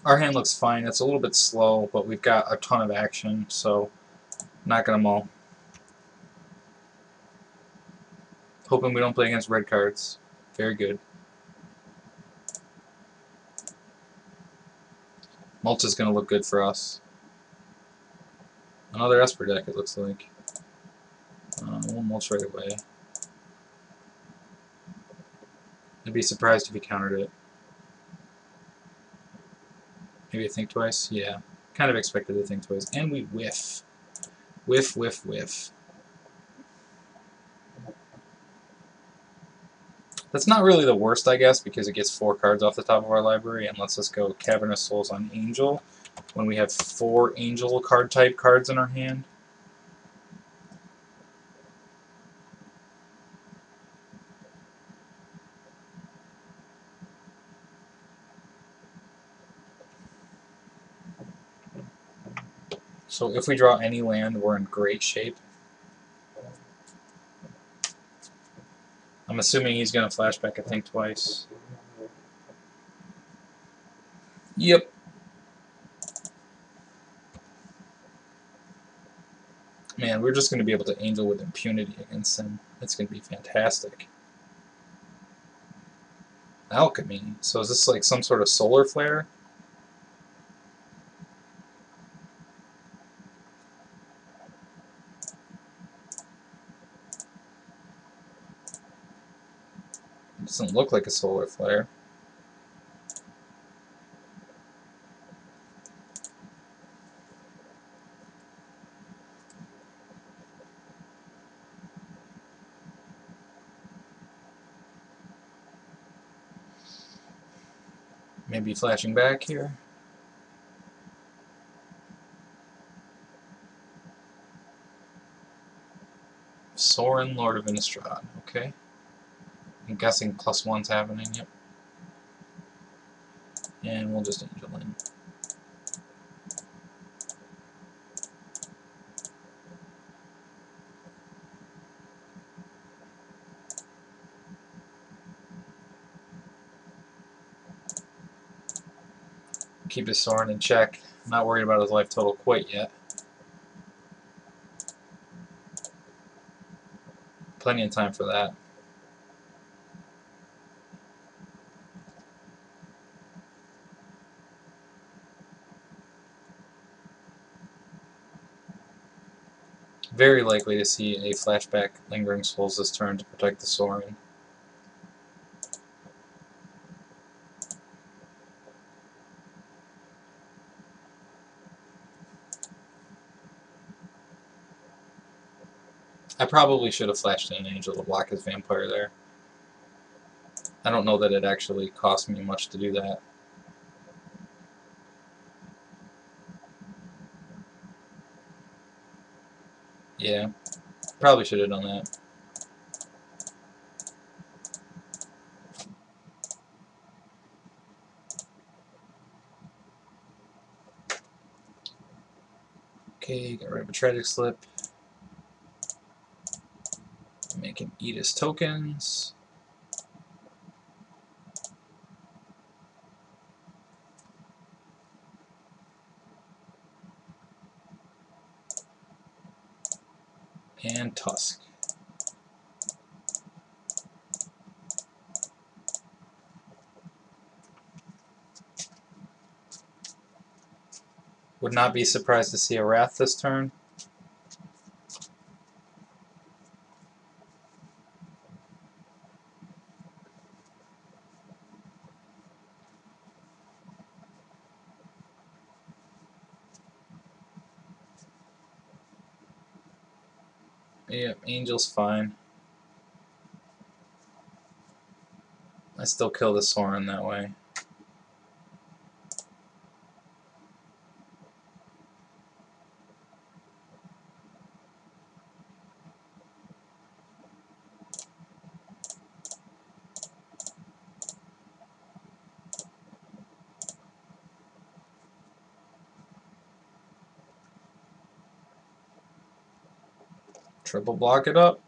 Our hand looks fine. It's a little bit slow, but we've got a ton of action, so not gonna maul. Hoping we don't play against red cards. Very good. Mulch is gonna look good for us. Another Esper deck, it looks like. We'll mulch right away. I'd be surprised if he countered it. Maybe I think twice? Yeah. Kind of expected to think twice. And we whiff. Whiff, whiff, whiff. That's not really the worst, I guess, because it gets 4 cards off the top of our library and lets us go Cavernous Souls on Angel when we have 4 Angel card type cards in our hand. So if we draw any land, we're in great shape. I'm assuming he's going to flashback, I think, twice. Yep. Man, we're just going to be able to Angel with impunity against him. It's going to be fantastic. Alchemy. So is this like some sort of solar flare? It doesn't look like a solar flare. Maybe flashing back here. Sorin, Lord of Innistrad. Okay. I'm guessing +1's happening. Yep. And we'll just Angel in. Keep his Sorin in check. I'm not worried about his life total quite yet. Plenty of time for that. Very likely to see a flashback Lingering Souls this turn to protect the Sorin. I probably should have flashed in an Angel to block his Vampire there. I don't know that it actually cost me much to do that. Yeah, probably should have done that. Okay, got rid of a Tragic Slip. Make him eat his tokens. And Tusk. Would not be surprised to see a Wrath this turn. Yep, Angel's fine. I still kill the Sorin that way. Triple block it up.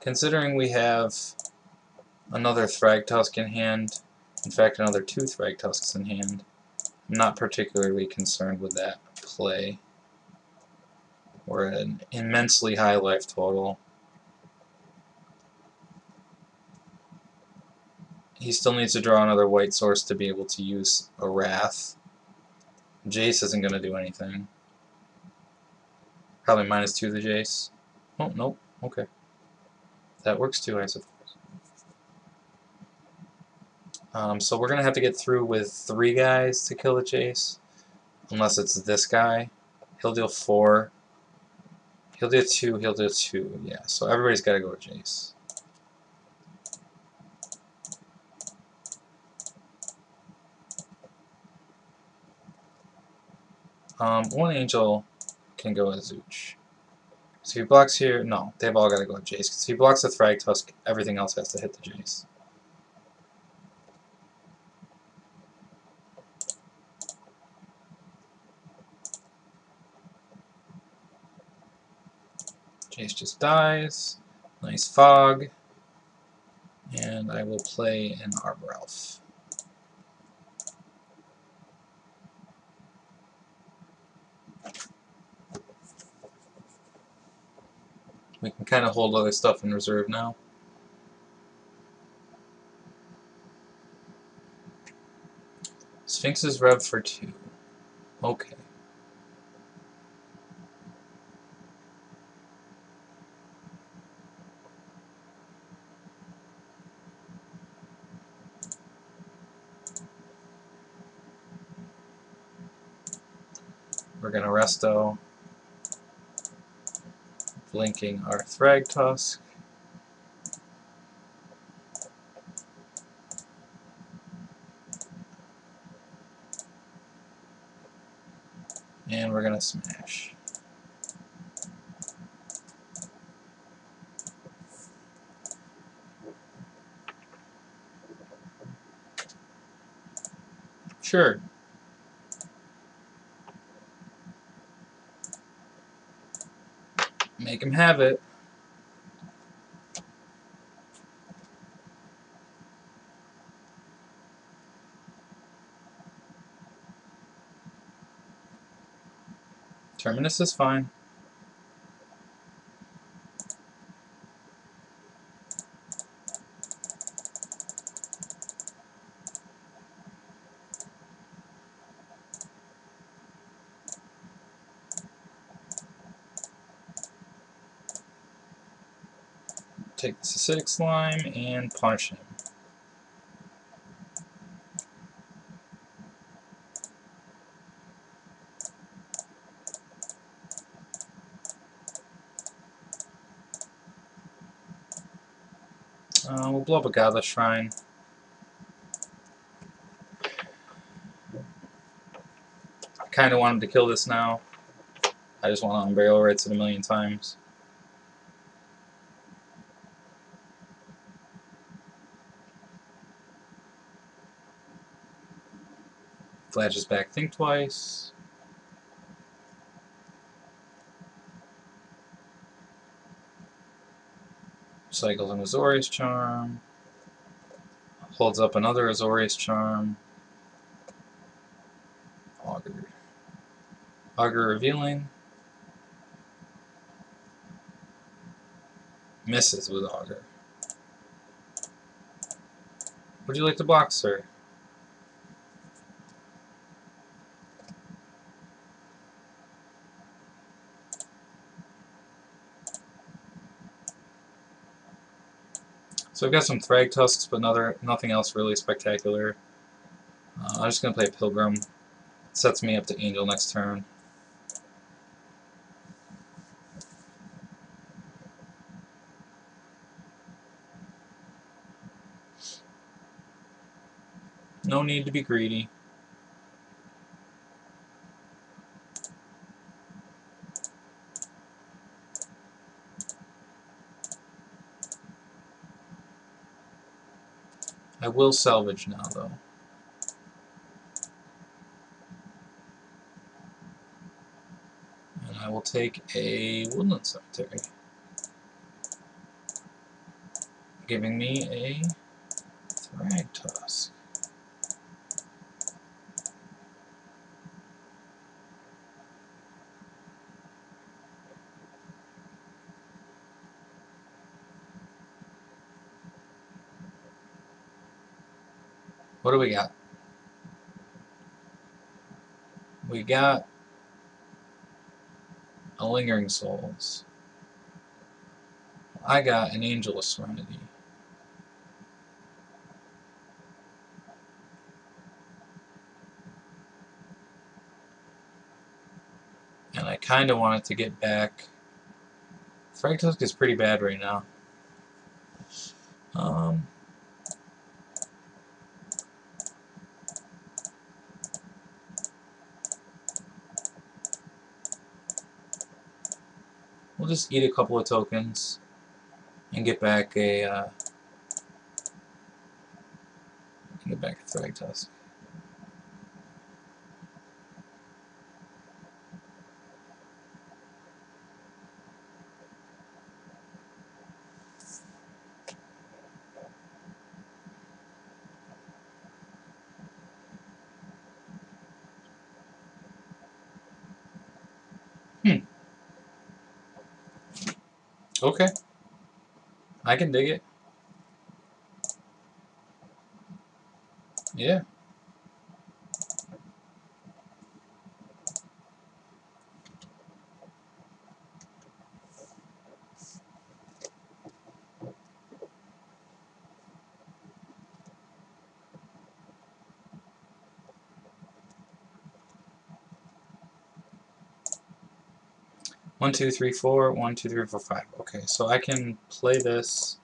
Considering we have another Thragtusk in hand, in fact another 2 Thragtusks in hand, I'm not particularly concerned with that play. We're at an immensely high life total. He still needs to draw another white source to be able to use a Wrath. Jace isn't going to do anything. Probably -2 the Jace. Oh, nope. Okay. That works too, I suppose. So we're going to have to get through with 3 guys to kill the Jace. Unless it's this guy. He'll deal 4. He'll do 2, he'll do 2. Yeah, so everybody's got to go with Jace. One Angel can go as Zooch. So if he blocks here, no, they've all got to go with Jace. Because if he blocks the Thragtusk, everything else has to hit the Jace. Jace just dies. Nice fog. And I will play an Arbor Elf. We can kind of hold other stuff in reserve now. Sphinx is rev for 2. Okay. We're going to resto, blinking our Thragtusk. And we're going to smash. Sure. Make him have it. Terminus is fine. Take this acidic slime and punish him. We'll blow up a Godless Shrine. I kind of wanted to kill this now. I just want to Barrel Rites it a million times. Flashes back, think twice. Cycles an Azorius Charm. Holds up another Azorius Charm. Augur. Augur Revealing. Misses with Augur. Would you like to block, sir? So I've got some Thragtusks, but nothing else really spectacular. I'm just going to play Pilgrim. It sets me up to Angel next turn. No need to be greedy. I will salvage now, though. And I will take a Woodland Cemetery. giving me a Thragtusk. What do we got? We got a Lingering Souls. I got an Angel of Serenity. And I kind of wanted to get back. Thragtusk is pretty bad right now. We'll just eat a couple of tokens and get back a Thragtusk. Okay. I can dig it. Yeah. One, two, three, four. 1, 2, 3, 4, 5. Okay, so I can play this.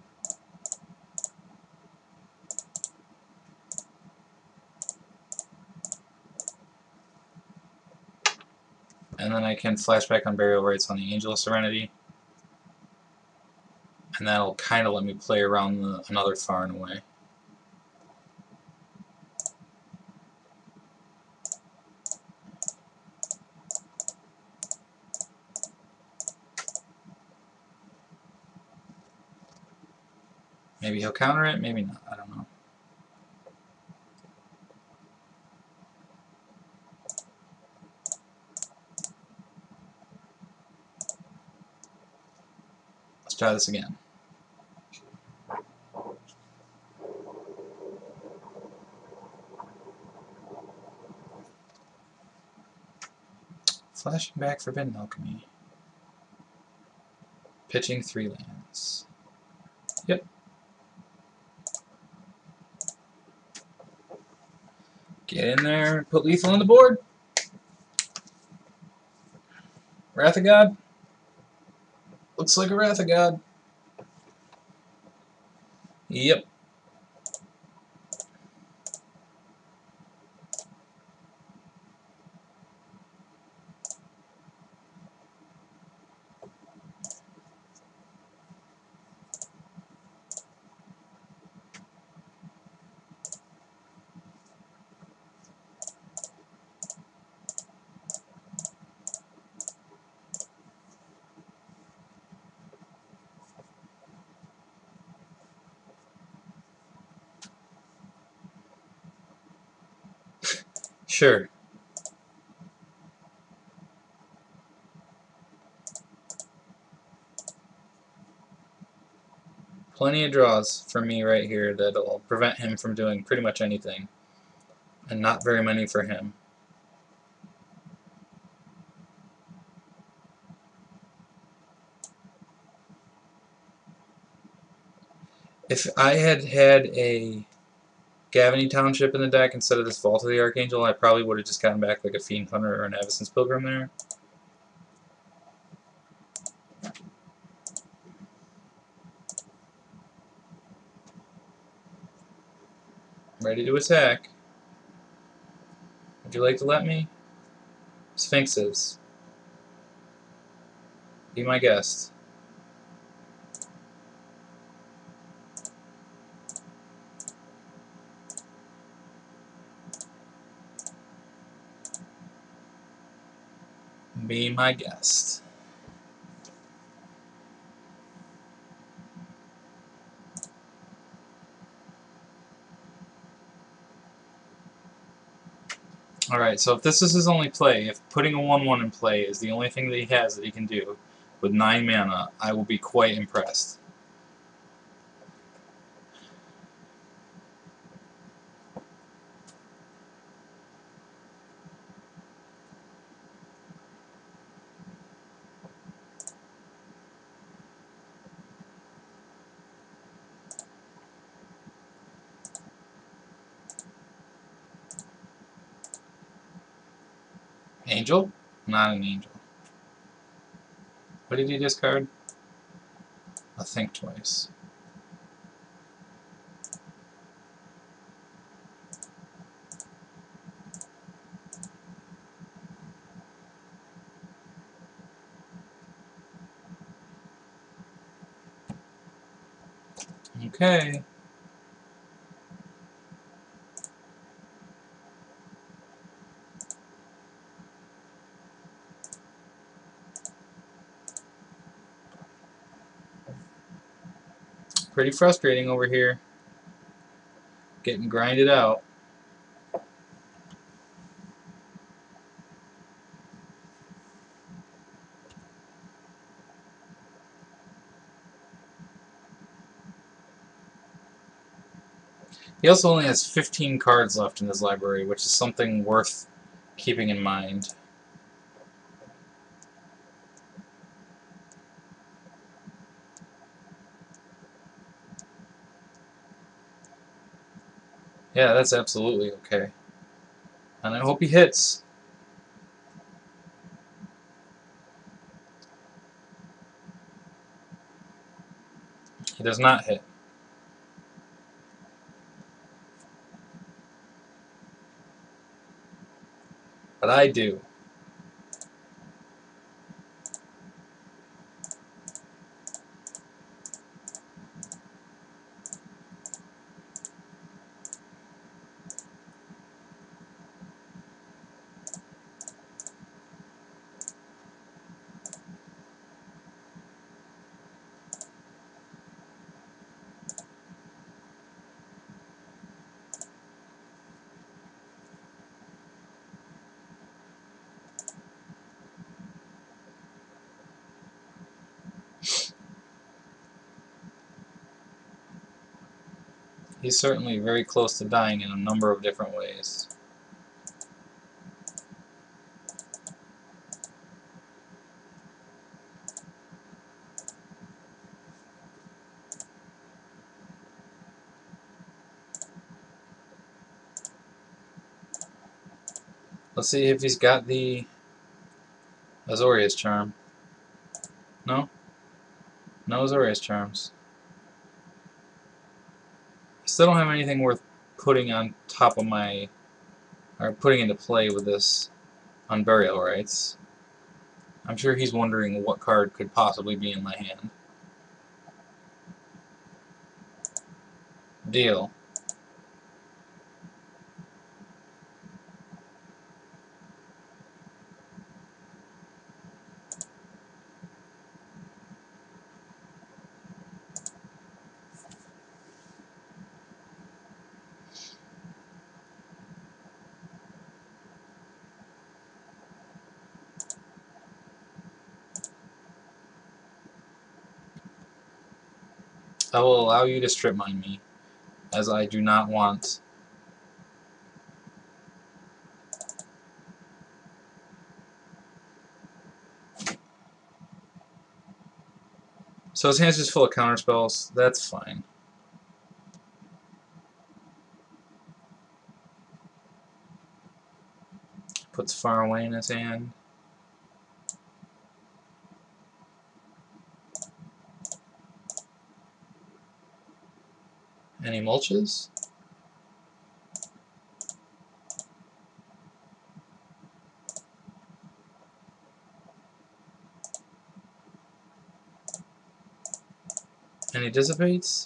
And then I can flashback on Burial Rites on the Angel of Serenity. And that'll kind of let me play around another Far and Away. Maybe he'll counter it, maybe not. I don't know. Let's try this again. Flashing back Forbidden Alchemy. Pitching 3 lands. Yep. Get in there, put lethal on the board. Wrath of God. Looks like a Wrath of God. Yep. Sure. Plenty of draws for me right here that'll prevent him from doing pretty much anything. And not very many for him. If I had had a Gavany Township in the deck instead of this Vault of the Archangel, I probably would have just gotten back like a Fiend Hunter or an Avacyn's Pilgrim there. Ready to attack. Would you like to let me? Sphinxes. Be my guest. Be my guest. Alright, so if this is his only play, if putting a 1/1 in play is the only thing that he has that he can do with 9 mana, I will be quite impressed. Angel? Not an angel. What did he discard? A Think Twice. Okay. Pretty frustrating over here. Getting grinded out. He also only has 15 cards left in his library, which is something worth keeping in mind. Yeah, that's absolutely okay. And I hope he hits. He does not hit. But I do. He's certainly very close to dying in a number of different ways. Let's see if he's got the Azorius Charm. No? No Azorius Charms. I still don't have anything worth putting on top of my... or putting into play with this on Burial Rites. I'm sure he's wondering what card could possibly be in my hand. Deal. I will allow you to strip mine me, as I do not want... So his hand's just full of counterspells. That's fine. Puts Far Away in his hand. And he mulches. And he dissipates.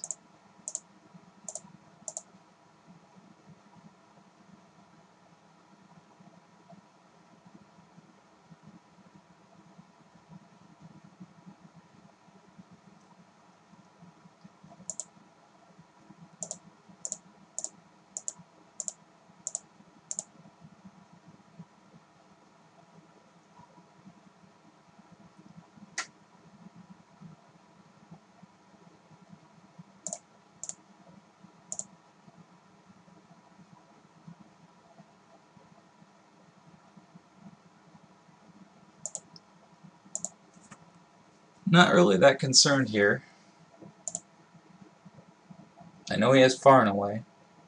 Not really that concerned here. I know he has Far and Away.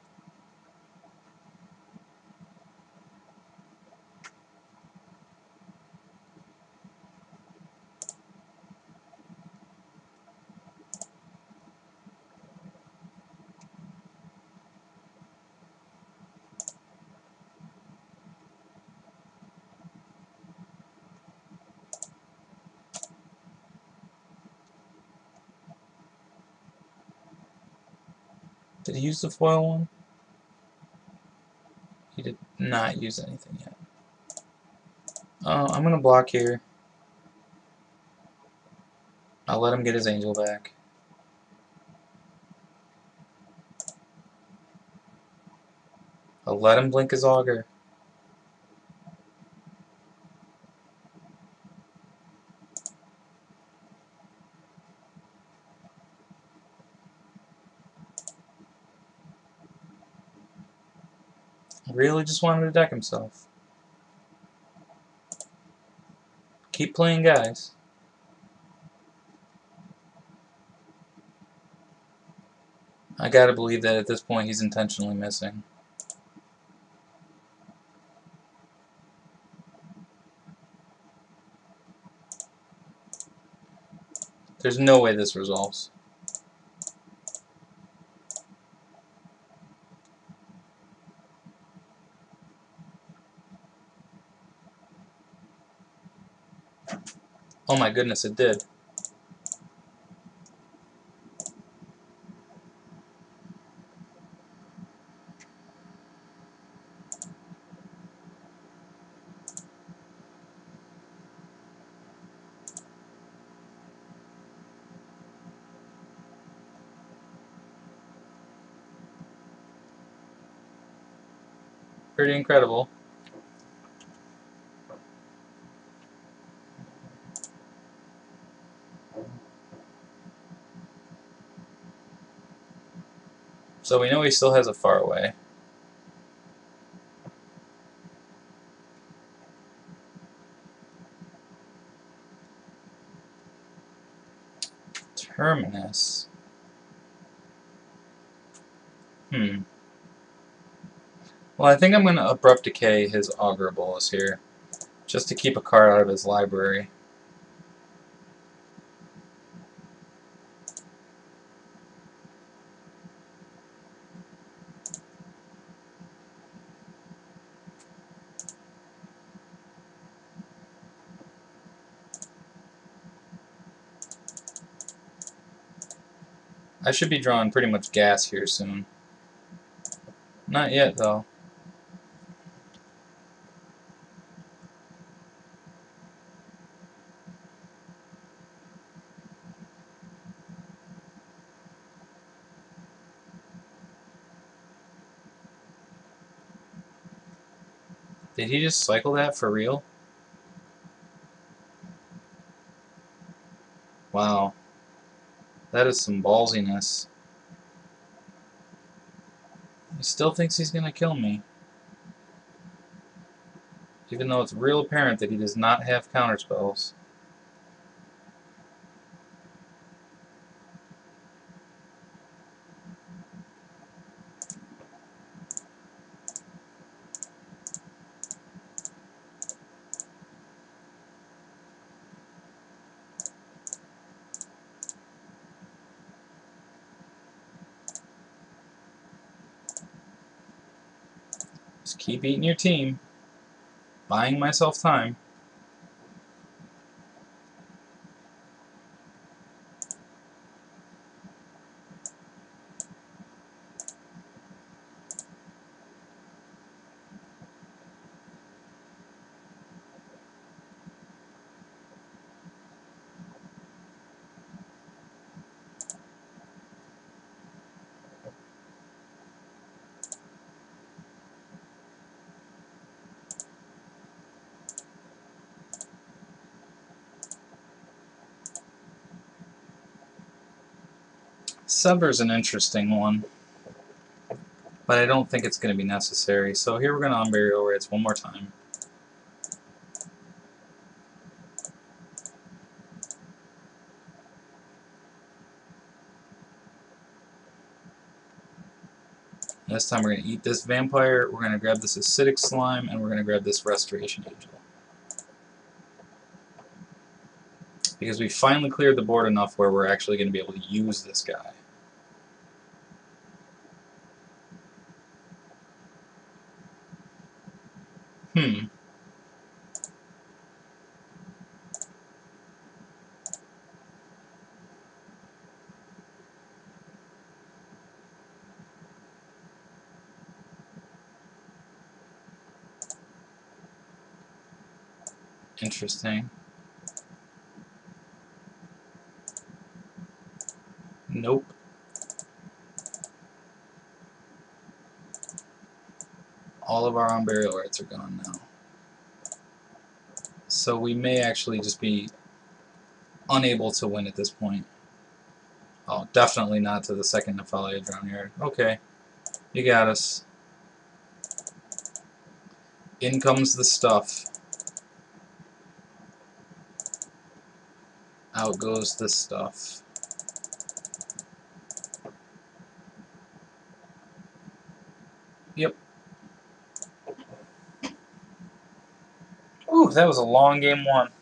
Did he use the foil one? He did not use anything yet. I'm going to block here. I'll let him get his angel back. I'll let him blink his auger. Really just wanted to deck himself. Keep playing, guys. I gotta believe that at this point he's intentionally missing. There's no way this resolves. Oh my goodness, it did. Pretty incredible. So we know he still has a Far Away. Terminus. Well, I think I'm going to Abrupt Decay his Augur Bolus here, just to keep a card out of his library. I should be drawing pretty much gas here soon. Not yet, though. Did he just cycle that for real? Wow. That is some ballsiness. He still thinks he's going to kill me. Even though it's real apparent that he does not have counterspells. Just keep eating your team. Buying myself time. Sever's an interesting one, but I don't think it's going to be necessary. So here we're going to Unburial Rites one more time. This time we're going to eat this vampire, we're going to grab this acidic slime, and we're going to grab this restoration angel. Because we finally cleared the board enough where we're actually going to be able to use this guy. Interesting. Nope. All of our Barnello rights are gone now. So we may actually just be unable to win at this point. Oh, definitely not to the second Nephalia Drownyard. Okay, you got us. In comes the stuff. Out goes the stuff. Yep. Ooh, that was a long game one.